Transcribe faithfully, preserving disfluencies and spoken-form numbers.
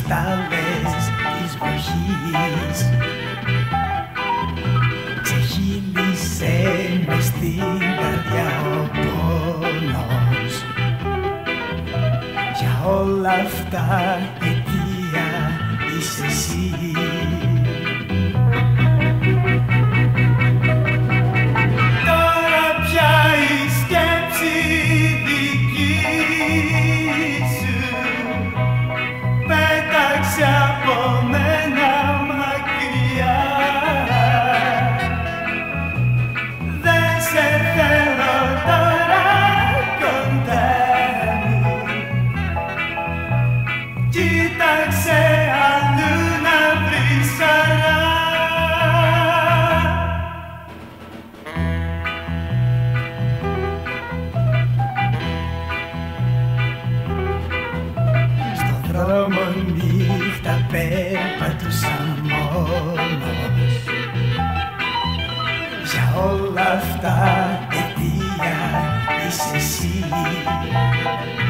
στάλες της βροχής. Ξεχύλισε μες στην καρδιά ο πόνος. Για όλα αυτά αιτία είσαι εσύ. Τώρα πια η σκέψη δική σου πέταξε από μένα μακριά. Δεν σε θέλω τώρα κοντά μου. Κοίταξε αλλού να βρεις χαρά. Στον δρόμο νύχτα περπατούσα μόνος. Για όλα αυτά αιτία είσαι εσύ.